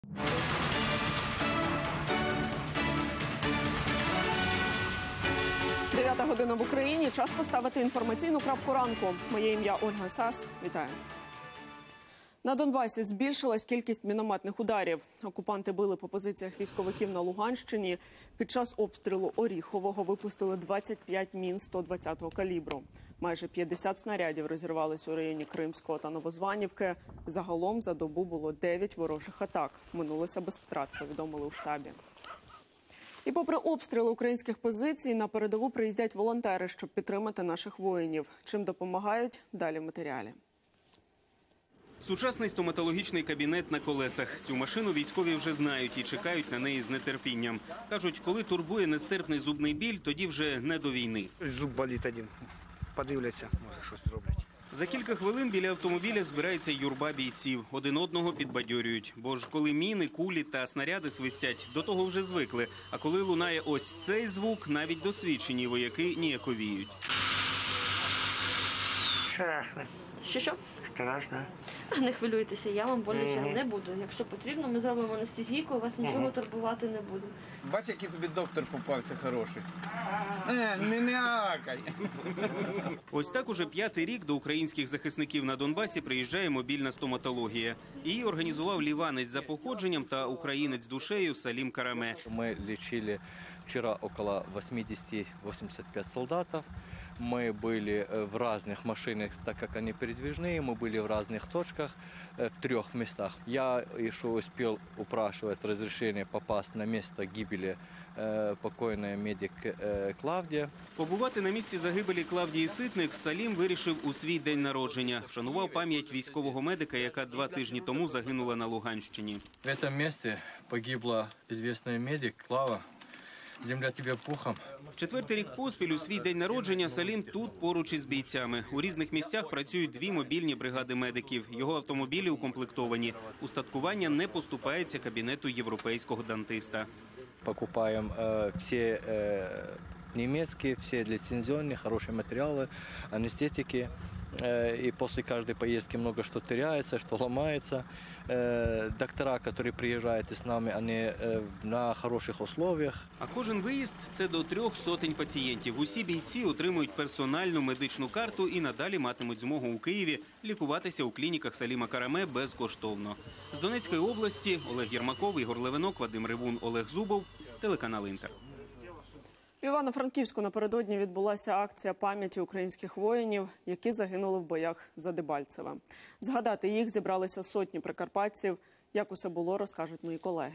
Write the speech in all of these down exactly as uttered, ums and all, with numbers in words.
дев'ята година в Україні. Час поставити інформаційну крапку ранку. Моє ім'я Ольга Сас. Вітаю. На Донбасі збільшилась кількість мінометних ударів. Окупанти били по позиціях військовиків на Луганщині. Під час обстрілу Оріхового випустили двадцять п'ять мін сто двадцятого калібру. Майже п'ятдесят снарядів розірвались у районі Кримського та Новозванівки. Загалом за добу було дев'ять ворожих атак. Минулося без втрат, повідомили у штабі. І попри обстріли українських позицій, на передову приїздять волонтери, щоб підтримати наших воїнів. Чим допомагають – далі в матеріалі. Сучасний стоматологічний кабінет на колесах. Цю машину військові вже знають і чекають на неї з нетерпінням. Кажуть, коли турбує нестерпний зубний біль, тоді вже не до війни. Зуб болить один. Подивляться, може щось роблять. За кілька хвилин біля автомобіля збирається юрба бійців. Один одного підбадьорюють. Бо ж коли міни, кулі та снаряди свистять, до того вже звикли. А коли лунає ось цей звук, навіть досвідчені вояки ніяковіють. Страшно. Що що? Страшно. Не хвилюйтеся, я вам боляче mm-hmm. не буду. Якщо потрібно, ми зробимо анестезійку, вас нічого mm-hmm. турбувати не буде. Бач, який тобі доктор попався хороший. Не, не м'якай. Ось так уже п'ятий рік до українських захисників на Донбасі приїжджає мобільна стоматологія. Її організував ліванець за походженням та українець душею Салім Караме. Ми лічили вчора около восьмидесяти-восьмидесяти п'ять солдатів. Мы были в разных машинах, так как они передвижные, мы были в разных точках, в трех местах. Я еще успел упрашивать разрешение попасть на место гибели покойної медик Клавдія. Побувати на місці загибелі Клавдії Ситник Салім вирішив у свій день народження. Вшанував пам'ять військового медика, яка два тижні тому загинула на Луганщині. В цьому місці погибла відомий медик Клава. Земля тебе пухом. Четвертий рік поспіль у свій день народження Салім тут поруч із бійцями. У різних місцях працюють дві мобільні бригади медиків. Його автомобілі укомплектовані. Устаткування не поступається кабінету європейського дантиста. Покупаємо э, всі э, німецькі, всі ліцензійні, хороші матеріали, анестетики. И после каждой поездки много что теряется, что ломается. Доктора, которые приезжают с нами, они на хороших условиях. А кожен виїзд – це до трьох сотень пацієнтів. Усі бійці отримують персональну медичну карту і надалі матимуть змогу у Києві лікуватися у клініках Саліма Караме безкоштовно. З Донецької області Олег Єрмаков, Ігор Левинок, Вадим Ревун, Олег Зубов, телеканал «Інтер». В Івано-Франківську напередодні відбулася акція пам'яті українських воїнів, які загинули в боях за Дебальцеве. Згадати їх зібралися сотні прикарпатців. Як усе було, розкажуть мої колеги.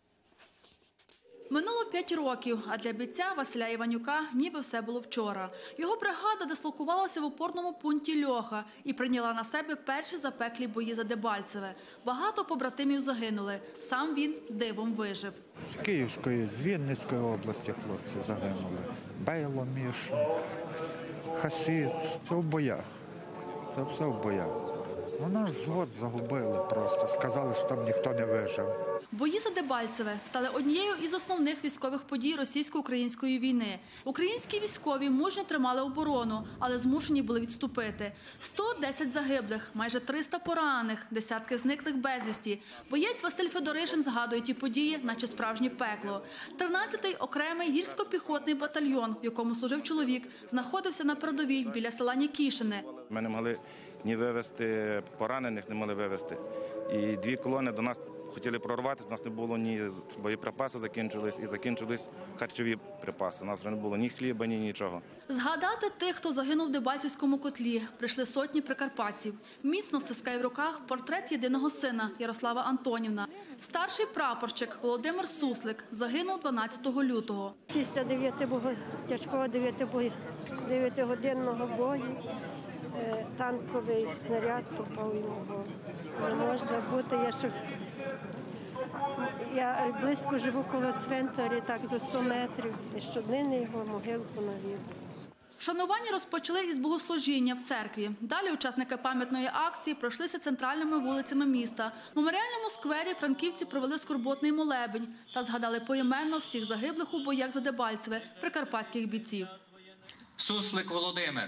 Минуло п'ять років, а для бійця Василя Іванюка ніби все було вчора. Його бригада дислокувалася в опорному пункті Льоха і прийняла на себе перші запеклі бої за Дебальцеве. Багато побратимів загинули. Сам він дивом вижив. З Київської, з Вінницької області хлопці загинули. Бейло, Міш, Хасид. Все в боях. Це все в боях. Ну, наш звод загубили просто. Сказали, що там ніхто не вижив. Бої за Дебальцеве стали однією із основних військових подій російсько-української війни. Українські військові мужньо тримали оборону, але змушені були відступити. сто десять загиблих, майже триста поранених, десятки зниклих безвісті. Боєць Василь Федоришин згадує ті події, наче справжнє пекло. тринадцятий окремий гірсько-піхотний батальйон, в якому служив чоловік, знаходився на передовій біля села Нікішине. Ми не могли ні вивезти поранених, не могли вивезти. І дві колони до нас хотіли прорватися, у нас не було ні боєприпаси, закінчились, і закінчились харчові припаси. У нас вже не було ні хліба, ні нічого. Згадати тих, хто загинув в Дебальцівському котлі, прийшли сотні прикарпатців. Міцно стискає в руках портрет єдиного сина Ярослава Антонівна. Старший прапорщик Володимир Суслик загинув дванадцятого лютого. Після дев'ятого тяжкого дев'ятигодинного бою танковий снаряд попав його. Не можу забути, я ще Я близько живу коло цвинтаря, так, за сто метрів, і щоднини його могилку навів. Вшанування розпочали із богослужіння в церкві. Далі учасники пам'ятної акції пройшлися центральними вулицями міста. В меморіальному сквері франківці провели скорботний молебень та згадали поіменно всіх загиблих у боях за Дебальцеве прикарпатських бійців. Суслик Володимир,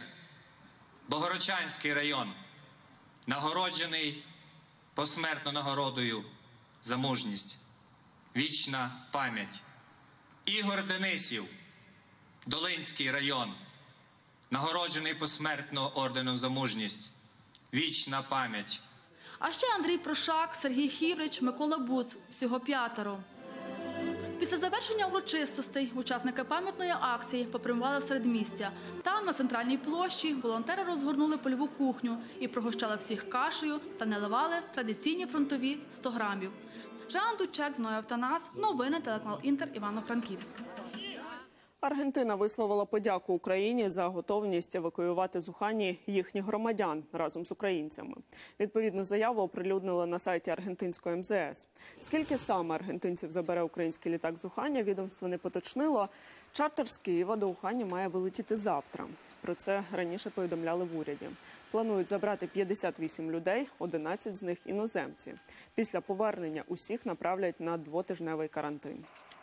Богородчанський район, нагороджений посмертно нагородою за мужність. Вічна пам'ять. Ігор Денисів, Долинський район, нагороджений посмертно орденом за мужність. Вічна пам'ять. А ще Андрій Прошак, Сергій Хіврич, Микола Буц. Всього п'ятеро. Після завершення урочистостей учасники пам'ятної акції попрямували в середмістя. Там, на центральній площі, волонтери розгорнули польову кухню і пригощали всіх кашею та наливали традиційні фронтові сто грамів. Жан Дучек, Зноя Автанас. Новини, телеканал Інтер, Івано-Франківськ. Аргентина висловила подяку Україні за готовність евакуювати з Ухані їхніх громадян разом з українцями. Відповідну заяву оприлюднили на сайті аргентинської ем зе ес. Скільки саме аргентинців забере український літак з Уханя, відомство не поточнило. Чартер з Києва до Ухані має вилетіти завтра. Про це раніше повідомляли в уряді. Планують забрати п'ятдесят вісім людей, одинадцять з них – іноземці. Після повернення усіх направлять на двотижневий карантин.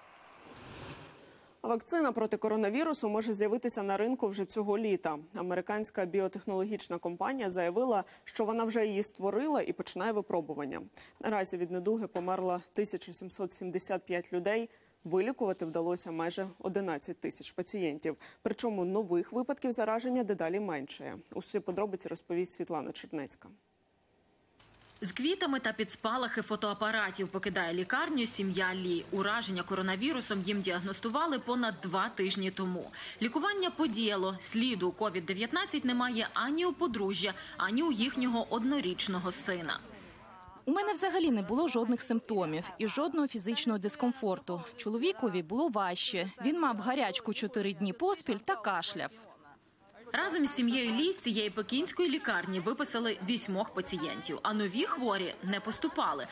Вакцина проти коронавірусу може з'явитися на ринку вже цього літа. Американська біотехнологічна компанія заявила, що вона вже її створила і починає випробування. Наразі від недуги померло тисяча сімсот сімдесят п'ять людей. Вилікувати вдалося майже одинадцять тисяч пацієнтів. Причому нових випадків зараження дедалі меншає. Усі подробиці розповість Світлана Чернецька. З квітами та під спалахи фотоапаратів покидає лікарню сім'я Лі. Ураження коронавірусом їм діагностували понад два тижні тому. Лікування подіяло. Сліду ковід дев'ятнадцять немає ані у подружжя, ані у їхнього однорічного сина. У мене взагалі не було жодних симптомів і жодного фізичного дискомфорту. Чоловікові було важче. Він мав гарячку чотири дні поспіль та кашляв. Разом з сім'єю Лі з цієї пекінської лікарні виписали вісьмох пацієнтів, а нові хворі не поступали.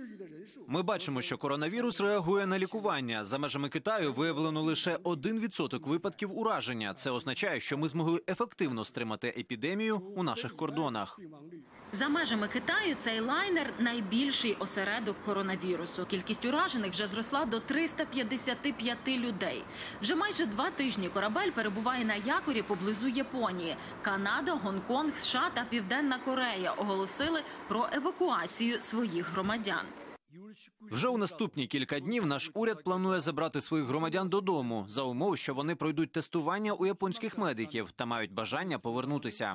Ми бачимо, що коронавірус реагує на лікування. За межами Китаю виявлено лише один відсоток випадків ураження. Це означає, що ми змогли ефективно стримати епідемію у наших кордонах. За межами Китаю цей лайнер – найбільший осередок коронавірусу. Кількість уражених вже зросла до триста п'ятдесят п'ять людей. Вже майже два тижні корабель перебуває на якорі поблизу Японії. Канада, Гонконг, США та Південна Корея оголосили про евакуацію своїх громадян. Вже у наступні кілька днів наш уряд планує забрати своїх громадян додому, за умови, що вони пройдуть тестування у японських медиків та мають бажання повернутися.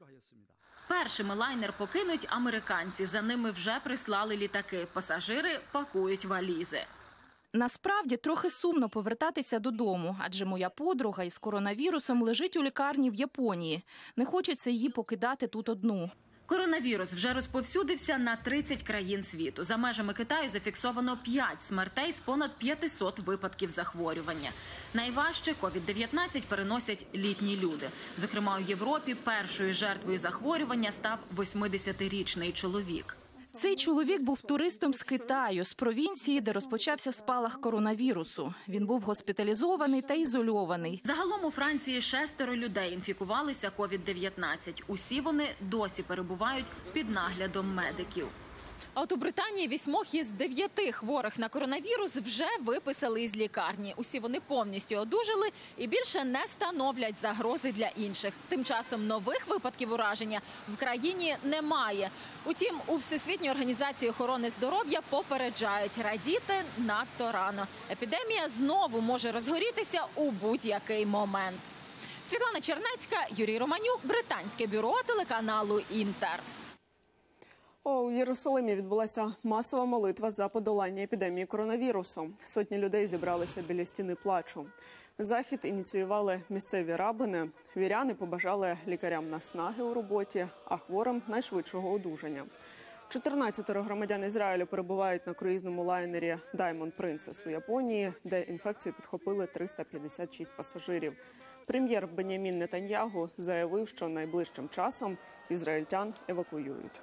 Першими лайнер покинуть американці. За ними вже прислали літаки. Пасажири пакують валізи. Насправді, трохи сумно повертатися додому, адже моя подруга із коронавірусом лежить у лікарні в Японії. Не хочеться її покидати тут одну. Коронавірус вже розповсюдився на тридцять країн світу. За межами Китаю зафіксовано п'ять смертей з понад п'ятисот випадків захворювання. Найважче ковід дев'ятнадцять переносять літні люди. Зокрема, у Європі першою жертвою захворювання став восьмидесятирічний чоловік. Цей чоловік був туристом з Китаю, з провінції, де розпочався спалах коронавірусу. Він був госпіталізований та ізольований. Загалом у Франції шестеро людей інфікувалися ковід дев'ятнадцять. Усі вони досі перебувають під наглядом медиків. А от у Британії вісьмох із дев'яти хворих на коронавірус вже виписали із лікарні. Усі вони повністю одужали і більше не становлять загрози для інших. Тим часом нових випадків ураження в країні немає. Утім, у Всесвітній організації охорони здоров'я попереджають – радіти надто рано. Епідемія знову може розгорітися у будь-який момент. Світлана Чернецька, Юрій Романюк, британське бюро телеканалу «Інтер». У Єрусалимі відбулася масова молитва за подолання епідемії коронавірусу. Сотні людей зібралися біля стіни плачу. Захід ініціювали місцеві рабини. Віряни побажали лікарям наснаги у роботі, а хворим – найшвидшого одужання. чотирнадцятеро громадян Ізраїлю перебувають на круїзному лайнері «Даймонд Принцес» у Японії, де інфекцію підхопили триста п'ятдесят шість пасажирів. Прем'єр Бенямін Нетаньягу заявив, що найближчим часом ізраїльтян евакуюють.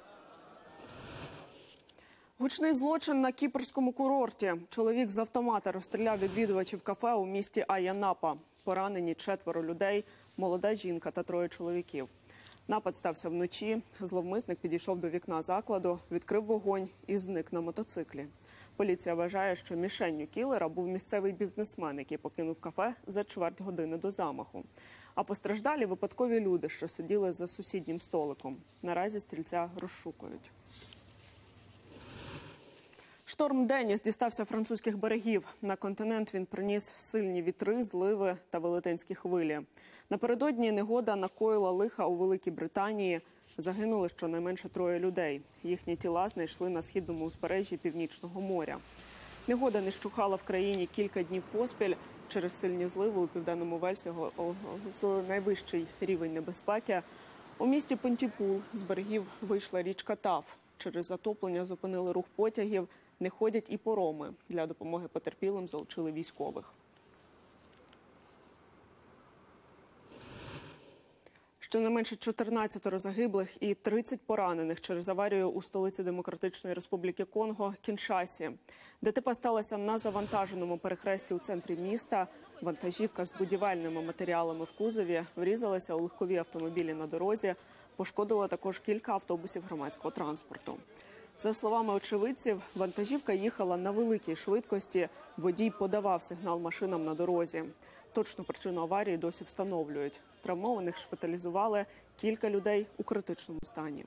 Гучний злочин на кіпрському курорті. Чоловік з автомата розстріляв відвідувачів кафе у місті Ая-Напа. Поранені четверо людей, молода жінка та троє чоловіків. Напад стався вночі. Зловмисник підійшов до вікна закладу, відкрив вогонь і зник на мотоциклі. Поліція вважає, що мішенню кілера був місцевий бізнесмен, який покинув кафе за чверть години до замаху. А постраждалі – випадкові люди, що сиділи за сусіднім столиком. Наразі стрільця розшукують. Шторм Деніс дістався французьких берегів. На континент він приніс сильні вітри, зливи та велетенські хвилі. Напередодні негода накоїла лиха у Великій Британії. Загинули щонайменше троє людей. Їхні тіла знайшли на східному узбережжі Північного моря. Негода не щухала в країні кілька днів поспіль. Через сильні зливи у Південному Вельсі оголосили найвищий рівень небезпеки. У місті Понтіпул з берегів вийшла річка Таф. Через затоплення зупинили рух потягів, не ходять і пароми. Для допомоги потерпілим залучили військових. Щонайменше чотирнадцять загиблих і тридцять поранених через аварію у столиці Демократичної Республіки Конго – Кіншасі. ДТП сталося на завантаженому перехресті у центрі міста. Вантажівка з будівельними матеріалами в кузові врізалася у легкові автомобілі на дорозі. Пошкодила також кілька автобусів громадського транспорту. За словами очевидців, вантажівка їхала на великій швидкості. Водій подавав сигнал машинам на дорозі. Точну причину аварії досі встановлюють. Травмованих шпиталізували, кілька людей у критичному стані.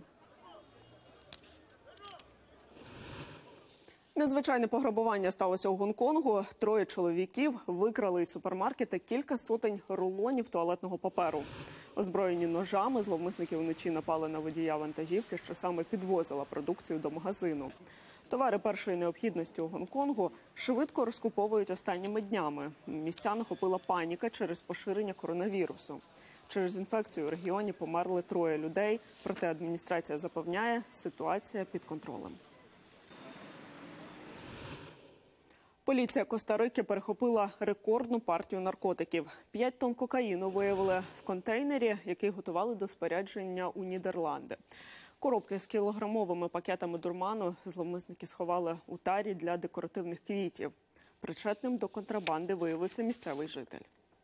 Незвичайне пограбування сталося у Гонконгу. Троє чоловіків викрали із супермаркета кілька сотень рулонів туалетного паперу. Озброєні ножами, зловмисники вночі напали на водія вантажівки, що саме підвозила продукцію до магазину. Товари першої необхідності у Гонконгу швидко розкуповують останніми днями. Містян охопила паніка через поширення коронавірусу. Через інфекцію у регіоні померли троє людей, проте адміністрація запевняє, ситуація під контролем. Поліція Коста-Рики перехопила рекордну партію наркотиків. П'ять тонн кокаїну виявили в контейнері, який готували до спорядження у Нідерланди. Коробки з кілограмовими пакетами дурману зловмисники сховали у тарі для декоративних квітів. Причетним до контрабанди виявився місцевий житель.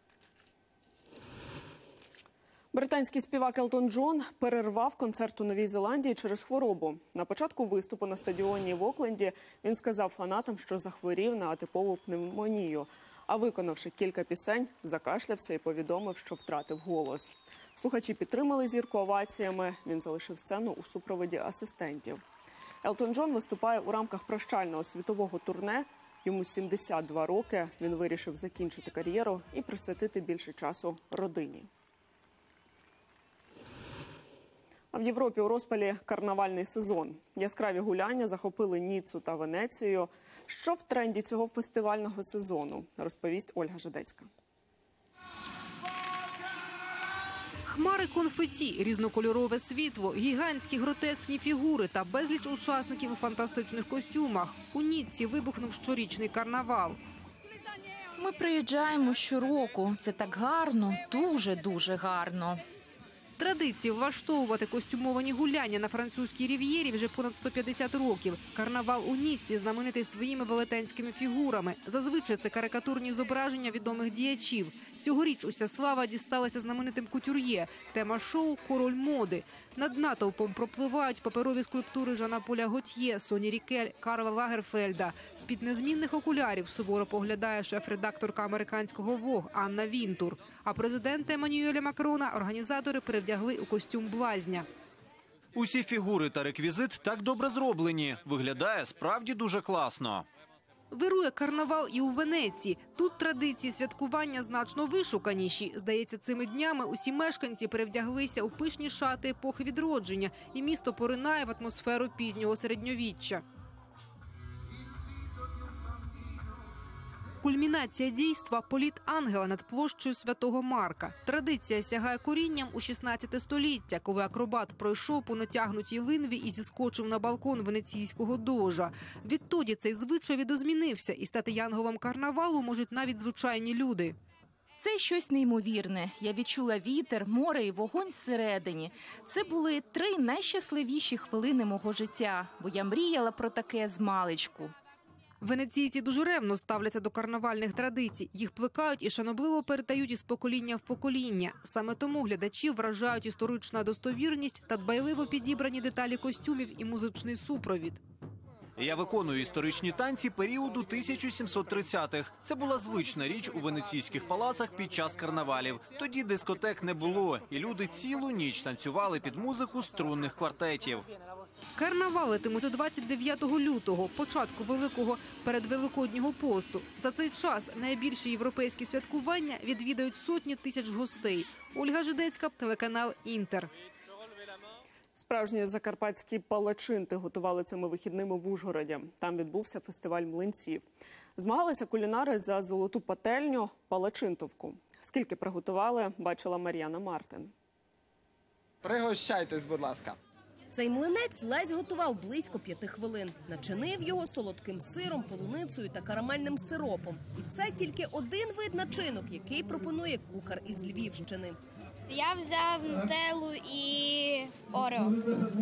Британський співак Елтон Джон перервав концерт у Новій Зеландії через хворобу. На початку виступу на стадіоні в Окленді він сказав фанатам, що захворів на атипову пневмонію. А виконавши кілька пісень, закашлявся і повідомив, що втратив голос. Слухачі підтримали зірку оваціями. Він залишив сцену у супроводі асистентів. Елтон Джон виступає у рамках прощального світового турне. Йому сімдесят два роки. Він вирішив закінчити кар'єру і присвятити більше часу родині. А в Європі у розпалі карнавальний сезон. Яскраві гуляння захопили Ніццу та Венецію. Що в тренді цього фестивального сезону, розповість Ольга Жадецька. Хмари конфеті, різнокольорове світло, гігантські гротескні фігури та безліч учасників у фантастичних костюмах. У Ніцці вибухнув щорічний карнавал. Ми приїжджаємо щороку. Це так гарно, дуже-дуже гарно. Традиції влаштовувати костюмовані гуляння на французькій рів'єрі вже понад сто п'ятдесят років. Карнавал у Ніцці знаменитий своїми велетенськими фігурами. Зазвичай це карикатурні зображення відомих діячів. Цьогоріч уся слава дісталася знаменитим кутюр'є. Тема шоу – король моди. Над натовпом пропливають паперові скульптури Жана Поля Готьє, Соні Рікель, Карла Лагерфельда. З-під незмінних окулярів суворо поглядає шеф-редакторка американського Vogue Анна Вінтур. А президента Еммануеля Макрона організатори перевдягли у костюм блазня. Усі фігури та реквізит так добре зроблені. Виглядає справді дуже класно. Вирує карнавал і у Венеції. Тут традиції святкування значно вишуканіші. Здається, цими днями усі мешканці перевдяглися у пишні шати епохи відродження, і місто поринає в атмосферу пізнього середньовіччя. Кульмінація дійства – політ ангела над площею Святого Марка. Традиція сягає корінням у шістнадцяте століття, коли акробат пройшов по натягнутій линві і зіскочив на балкон венеційського дожа. Відтоді цей звичай видозмінився, і стати янголом карнавалу можуть навіть звичайні люди. Це щось неймовірне. Я відчула вітер, море і вогонь всередині. Це були три найщасливіші хвилини мого життя, бо я мріяла про таке змалечку. Венеційці дуже ревно ставляться до карнавальних традицій. Їх плекають і шанобливо передають із покоління в покоління. Саме тому глядачів вражають історична достовірність та дбайливо підібрані деталі костюмів і музичний супровід. Я виконую історичні танці періоду тисяча сімсот тридцятих. Це була звична річ у венеційських палацах під час карнавалів. Тоді дискотек не було, і люди цілу ніч танцювали під музику струнних квартетів. Карнавалитимуть до двадцять дев'ятого лютого, початку Великого передвеликоднього посту. За цей час найбільші європейські святкування відвідають сотні тисяч гостей. Ольга Жидецька, телеканал «Інтер». Справжні закарпатські палачинти готували цими вихідними в Ужгороді. Там відбувся фестиваль млинців. Змагалися кулінари за золоту пательню палачинтовку. Скільки приготували, бачила Мар'яна Мартин. Пригощайтесь, будь ласка. Цей млинець Лесь готував близько п'яти хвилин. Начинив його солодким сиром, полуницею та карамельним сиропом. І це тільки один вид начинок, який пропонує кухар із Львівщини. Я взяв нутеллу і орео.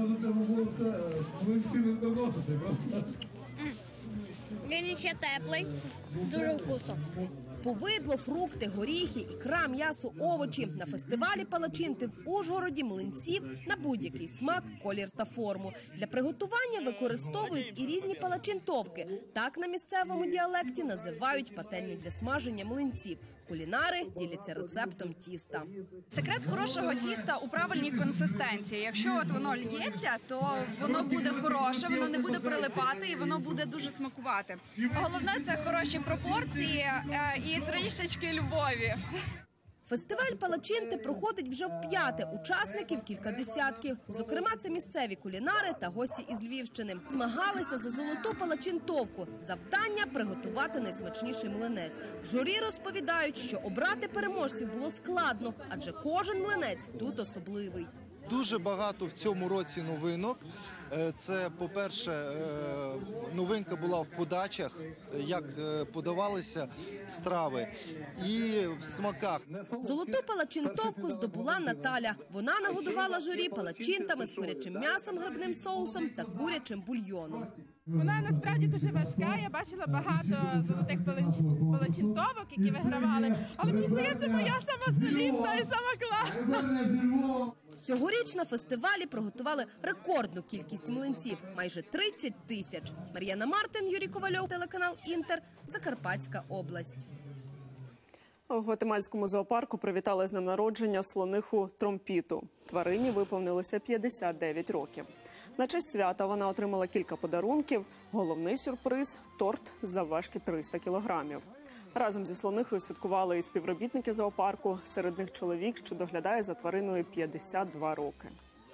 Він ще теплий, дуже вкусно. Повидло, фрукти, горіхи, ікра, м'ясо, овочі. На фестивалі палачинти в Ужгороді млинців на будь-який смак, колір та форму. Для приготування використовують і різні палачинтовки. Так на місцевому діалекті називають пательню для смаження млинців. Кулінари діляться рецептом тіста. Секрет хорошого тіста у правильній консистенції. Якщо от воно лється, то воно буде хороше, воно не буде прилипати і воно буде дуже смакувати. Головне – це хороші пропорції і трішечки любові. Фестиваль палачинти проходить вже вп'яте. Учасників кілька десятків. Зокрема, це місцеві кулінари та гості із Львівщини. Змагалися за золоту палачинтовку. Завдання – приготувати найсмачніший млинець. В журі розповідають, що обрати переможців було складно, адже кожен млинець тут особливий. Дуже багато в цьому році новинок. Це, по-перше, новинка була в подачах, як подавалися страви, і в смаках. Золоту палачинтовку здобула Наталя. Вона нагодувала журі палачинтами з курячим м'ясом, грибним соусом та курячим бульйоном. Вона насправді дуже важка. Я бачила багато золотих палачинтовок, які вигравали. Але мені здається, моя сама солідна і сама класна. Цьогоріч на фестивалі приготували рекордну кількість млинців – майже тридцять тисяч. Мар'яна Мартин, Юрій Ковальов, телеканал «Інтер», Закарпатська область. У Гватемальському зоопарку привітали з днем народження слониху Тромпіту. Тварині виповнилося п'ятдесят дев'ять років. На честь свята вона отримала кілька подарунків. Головний сюрприз – торт завважки триста кілограмів. Разом зі слонихою святкували і співробітники зоопарку. Серед них чоловік, що доглядає за твариною п'ятдесят два роки.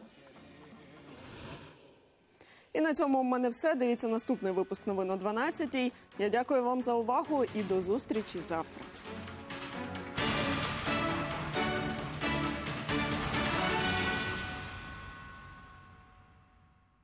І на цьому в мене все. Дивіться наступний випуск новин о дванадцятій. Я дякую вам за увагу і до зустрічі завтра.